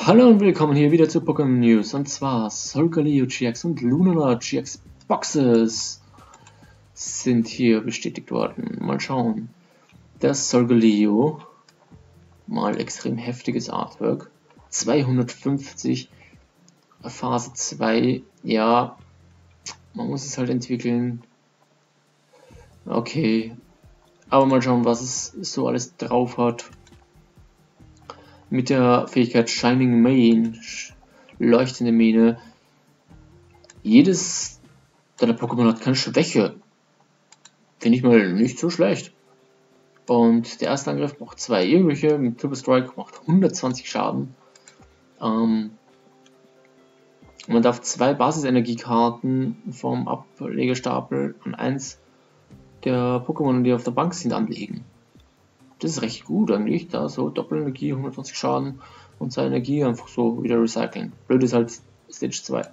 Hallo und willkommen hier wieder zu Pokémon News, und zwar Solgaleo GX und Lunala GX Boxes sind hier bestätigt worden. Mal schauen. Das Solgaleo, mal extrem heftiges Artwork, 250 Phase 2, ja, man muss es halt entwickeln. Okay, aber mal schauen, was es so alles drauf hat. Mit der Fähigkeit Shining Mane, leuchtende Mähne. Jedes deiner Pokémon hat keine Schwäche. Finde ich mal nicht so schlecht. Und der erste Angriff macht 2 irgendwelche, mit Triple Strike macht 120 Schaden. Man darf 2 Basisenergiekarten vom Ablegestapel an 1 der Pokémon, die auf der Bank sind, anlegen. Das ist recht gut eigentlich, da so Doppelenergie, 120 Schaden und 2 Energie einfach so wieder recyceln. Blöd ist halt Stage 2.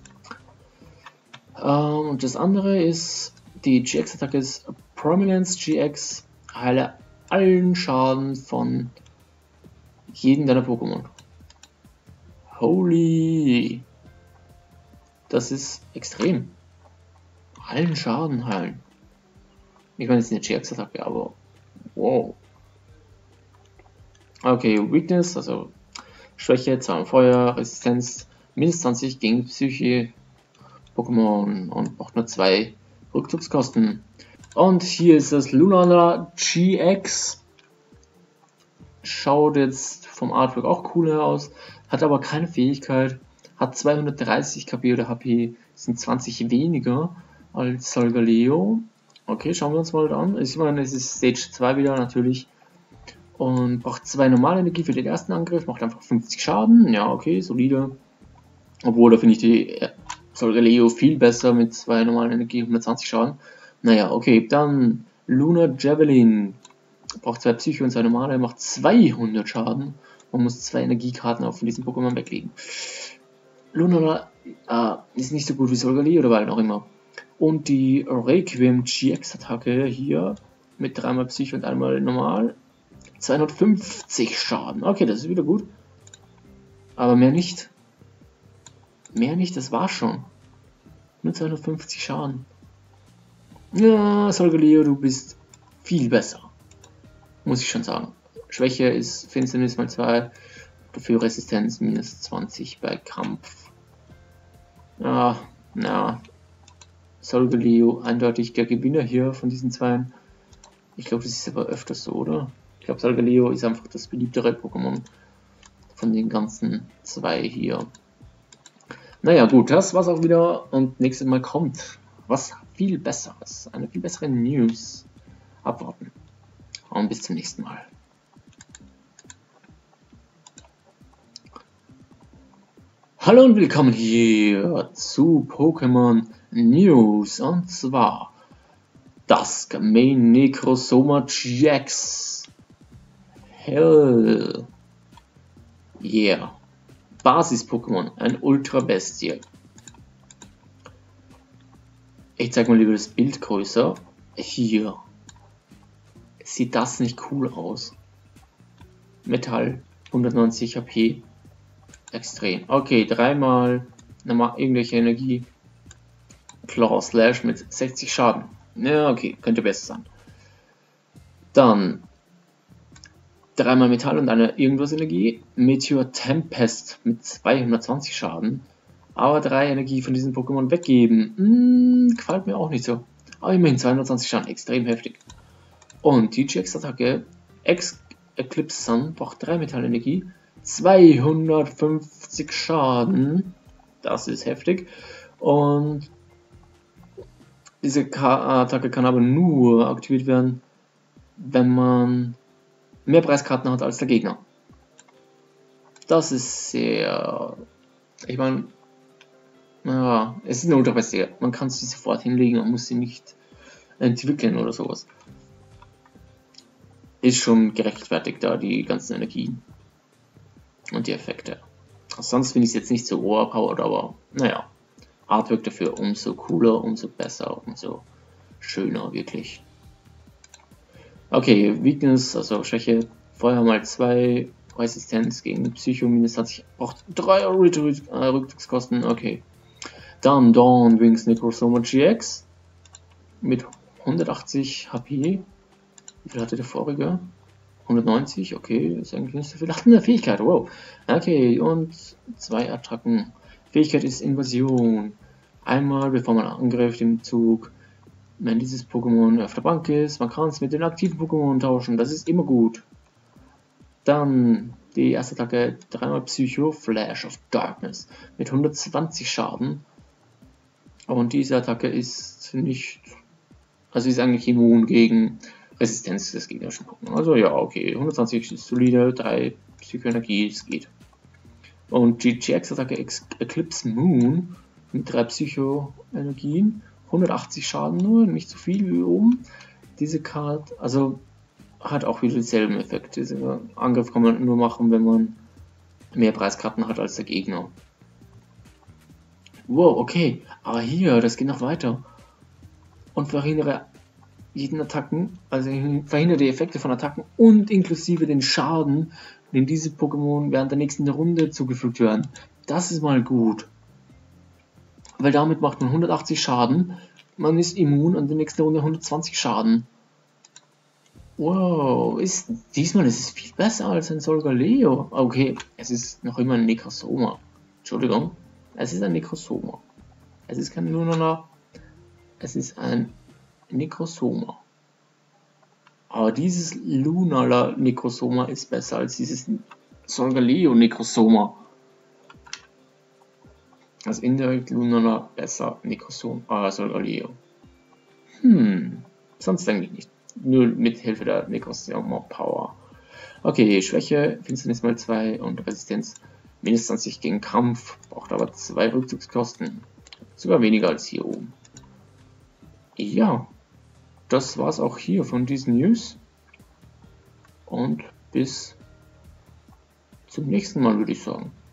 Und das andere ist, die GX-Attacke ist Prominence GX, heile allen Schaden von jedem deiner Pokémon. Holy! Das ist extrem. Allen Schaden heilen. Ich meine, es ist eine GX-Attacke, aber wow. Okay, Weakness, also Schwäche, Zaun Feuer, Resistenz, minus 20 gegen Psyche Pokémon und macht nur 2 Rückzugskosten. Und hier ist das Lunala GX. Schaut jetzt vom Artwork auch cooler aus, hat aber keine Fähigkeit, hat 230 KP oder HP, sind 20 weniger als Solgaleo. Okay, schauen wir uns mal an. Ich meine, es ist Stage 2 wieder natürlich. Und braucht 2 normale Energie für den ersten Angriff, macht einfach 50 Schaden. Ja, okay, solide. Obwohl, da finde ich die Solgaleo viel besser mit 2 normalen Energie, 120 Schaden. Naja, okay, dann Lunar Javelin. Braucht 2 Psyche und 2 normale, macht 200 Schaden. Man muss 2 Energiekarten auch von diesem Pokémon weglegen. Lunala ist nicht so gut wie Solgaleo oder weil auch immer. Und die Requiem GX-Attacke hier mit 3 mal Psyche und 1 mal normal. 250 Schaden. Okay, das ist wieder gut. Aber mehr nicht. Mehr nicht, das war's schon. Nur 250 Schaden. Ja, Solgaleo, du bist viel besser. Muss ich schon sagen. Schwäche ist Finsternis mal 2. Dafür Resistenz minus 20 bei Kampf. Ja, na. Solgaleo eindeutig der Gewinner hier von diesen zwei. Ich glaube, das ist aber öfters so, oder? Ich glaube, Solgaleo ist einfach das beliebtere Pokémon von den ganzen 2 hier. Naja, gut, das war's auch wieder. Und nächstes Mal kommt was viel Besseres. Eine viel bessere News. Abwarten. Und bis zum nächsten Mal. Hallo und willkommen hier zu Pokémon News. Und zwar das Main Necrozoma GX. Hell. Yeah. Basis-Pokémon. Ein Ultra-Bestie. Ich zeig mal lieber das Bild größer. Hier. Sieht das nicht cool aus? Metall. 190 HP. Extrem. Okay, 3 mal irgendwelche Energie. Claw Slash mit 60 Schaden. Ja, okay, könnte besser sein. Dann 3 mal Metall und eine irgendwas Energie. Meteor Tempest mit 220 Schaden. Aber 3 Energie von diesem Pokémon weggeben. Gefällt mir auch nicht so. Aber immerhin 220 Schaden, extrem heftig. Und die GX-Attacke Eclipse Sun braucht 3 Metallenergie. 250 Schaden. Das ist heftig. Und diese Attacke kann aber nur aktiviert werden, wenn man mehr Preiskarten hat als der Gegner. Das ist sehr... Ich meine... Ja, es ist eine Ultra-Bestie. Man kann sie sofort hinlegen und muss sie nicht entwickeln oder sowas. Ist schon gerechtfertigt da, die ganzen Energien. Und die Effekte. Sonst finde ich es jetzt nicht so overpowered, aber naja. Artwork dafür umso cooler, umso besser, umso schöner, wirklich. Okay, Weakness, also Schwäche, Feuer mal 2 Resistenz gegen Psycho minus 20, braucht 3 Rückzugskosten, okay. Dann Dawn Wings Necrosoma GX mit 180 HP. Wie viel hatte der vorige? 190, okay, ist eigentlich nicht so viel. Ach, eine Fähigkeit, wow. Okay, und 2 Attacken. Fähigkeit ist Invasion. Einmal, bevor man angreift im Zug, wenn dieses Pokémon auf der Bank ist, man kann es mit den aktiven Pokémon tauschen, das ist immer gut. Dann die erste Attacke, 3-mal Psycho, Flash of Darkness, mit 120 Schaden. Und diese Attacke ist nicht, also ist eigentlich immun gegen Resistenz des gegnerischen Pokémon. Also ja, okay, 120 ist solide, 3 Psycho-Energie, es geht. Und die GX-Attacke Eclipse Moon mit 3 Psycho-Energien, 180 Schaden nur, nicht so viel wie oben. Diese Karte, also hat auch wieder denselben Effekt. Diesen Angriff kann man nur machen, wenn man mehr Preiskarten hat als der Gegner. Wow, okay, aber hier, das geht noch weiter. Und verhindere jeden Attacken, also verhindere die Effekte von Attacken und inklusive den Schaden, den diese Pokémon während der nächsten Runde zugefügt werden. Das ist mal gut. Weil damit macht man 180 Schaden, man ist immun und in der nächsten Runde 120 Schaden. Wow, diesmal ist es viel besser als ein Solgaleo. Okay, es ist noch immer ein Necrosoma. Entschuldigung, es ist ein Necrosoma. Es ist kein Lunala, es ist ein Necrosoma. Aber dieses Lunala Necrosoma ist besser als dieses Solgaleo Necrosoma. Also indirekt Lunala besser Necrosoma, Solgaleo. Sonst eigentlich nicht. Nur mit Hilfe der Necrosoma Power. Okay, Schwäche, Finsternis mal 2 und Resistenz minus 20 gegen Kampf, braucht aber 2 Rückzugskosten. Sogar weniger als hier oben. Ja, das war's auch hier von diesen News. Und bis zum nächsten Mal, würde ich sagen.